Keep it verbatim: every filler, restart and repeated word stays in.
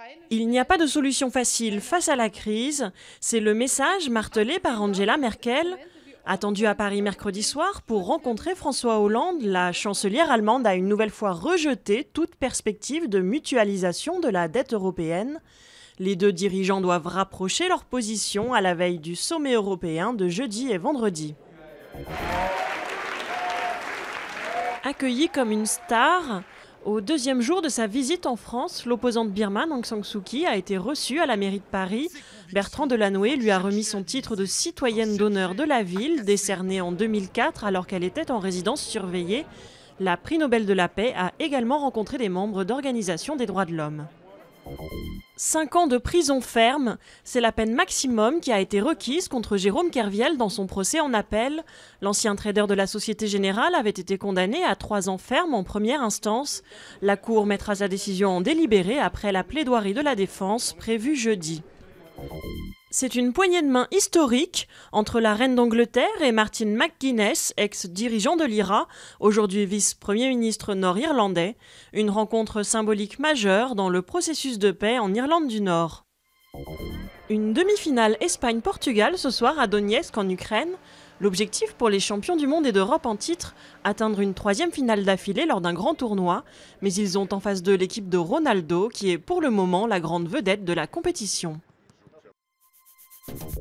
Il n'y a pas de solution facile face à la crise, c'est le message martelé par Angela Merkel. Attendue à Paris mercredi soir pour rencontrer François Hollande, la chancelière allemande a une nouvelle fois rejeté toute perspective de mutualisation de la dette européenne. Les deux dirigeants doivent rapprocher leurs positions à la veille du sommet européen de jeudi et vendredi. Accueillie comme une star, au deuxième jour de sa visite en France, l'opposante birmane Aung San Suu Kyi a été reçue à la mairie de Paris. Bertrand Delanoë lui a remis son titre de citoyenne d'honneur de la ville, décerné en deux mille quatre alors qu'elle était en résidence surveillée. La prix Nobel de la paix a également rencontré des membres d'organisations des droits de l'homme. Cinq ans de prison ferme, c'est la peine maximum qui a été requise contre Jérôme Kerviel dans son procès en appel. L'ancien trader de la Société Générale avait été condamné à trois ans ferme en première instance. La Cour mettra sa décision en délibéré après la plaidoirie de la défense prévue jeudi. C'est une poignée de main historique entre la reine d'Angleterre et Martin McGuinness, ex-dirigeant de l'I R A, aujourd'hui vice-premier ministre nord-irlandais. Une rencontre symbolique majeure dans le processus de paix en Irlande du Nord. Une demi-finale Espagne-Portugal ce soir à Donetsk en Ukraine. L'objectif pour les champions du monde et d'Europe en titre, atteindre une troisième finale d'affilée lors d'un grand tournoi. Mais ils ont en face d'eux l'équipe de Ronaldo qui est pour le moment la grande vedette de la compétition.